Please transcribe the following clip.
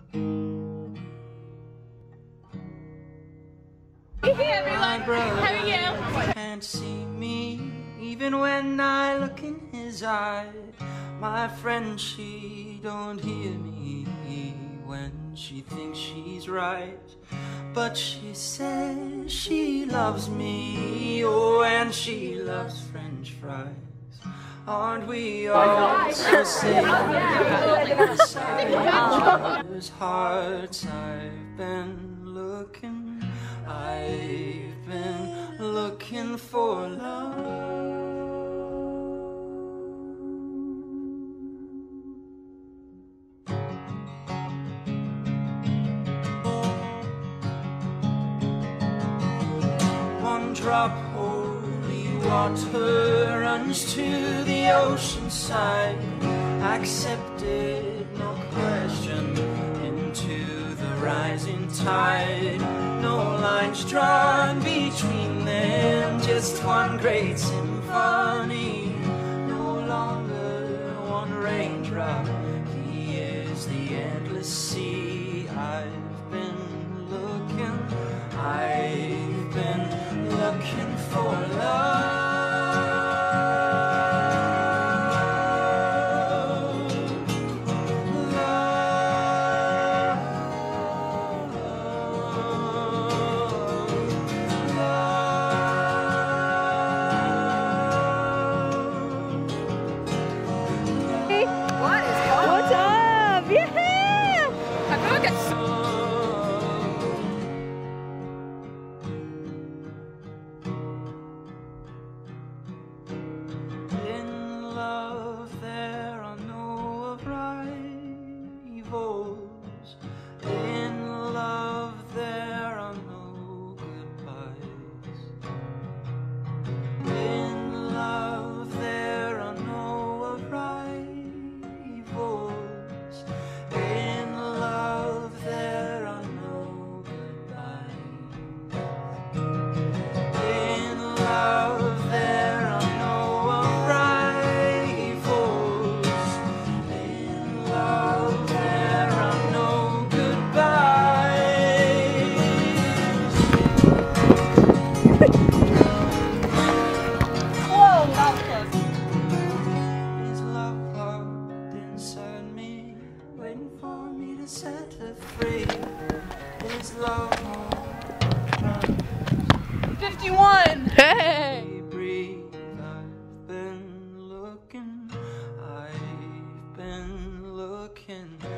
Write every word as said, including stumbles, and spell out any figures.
Hey everyone, how are you? Can't see me even when I look in his eye. My friend, she don't hear me when she thinks she's right, but she says she loves me, oh, and she loves French fries. Aren't we all so sick inside each other's hearts? I've been looking, I've been looking for love. One drop holy water runs to the ocean side, accepted, no question, into the rising tide. No lines drawn between them, just one great symphony. No longer one raindrop, he is the endless sea. I've been looking, I've been looking for love. What's up? Yeah! I feel like it's so in love there are no rivals. In love there are no goodbyes. In love there are no rivals. In love there are no goodbyes. In love there are no rivals. In love there are no goodbyes. whoa, that was close. Is love locked inside me, waiting for me to set her free? Is love fifty-one! Hey! breathe? I've been looking, I've been looking.